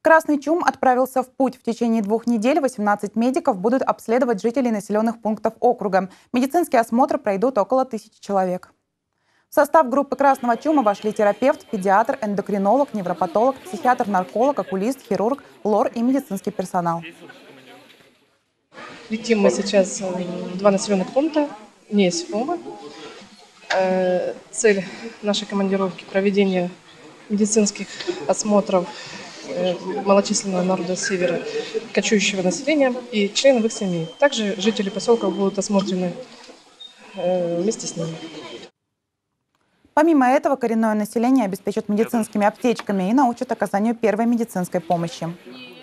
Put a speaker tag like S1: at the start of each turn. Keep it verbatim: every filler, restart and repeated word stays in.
S1: Красный чум отправился в путь. В течение двух недель восемнадцать медиков будут обследовать жителей населенных пунктов округа. Медицинские осмотры пройдут около тысячи человек. В состав группы красного чума вошли терапевт, педиатр, эндокринолог, невропатолог, психиатр, нарколог, окулист, хирург, лор и медицинский персонал.
S2: Летим мы сейчас в два населенных пункта, не из ФОМы. Цель нашей командировки – проведение медицинских осмотров малочисленного народа севера, кочующего населения и членов их семей. Также жители поселка будут осмотрены вместе с ними.
S1: Помимо этого, коренное население обеспечат медицинскими аптечками и научат оказанию первой медицинской помощи.